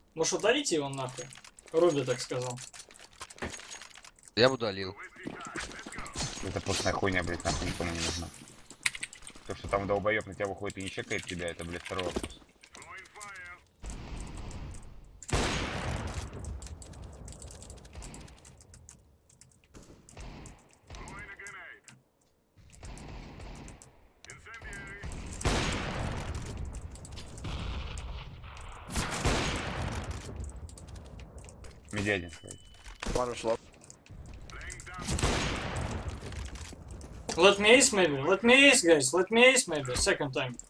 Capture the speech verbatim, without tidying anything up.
Может, удалите его нахуй? Руби так сказал. Я бы удалил. Это пустая хуйня, блядь, нахуй никому не нужна. То, что там долбоёб на тебя выходит и не чекает тебя, это, блядь, второй вопрос. Медиадин стоит. One was low. Let me ace maybe. Let me ace, guys. Let me ace maybe. Second time.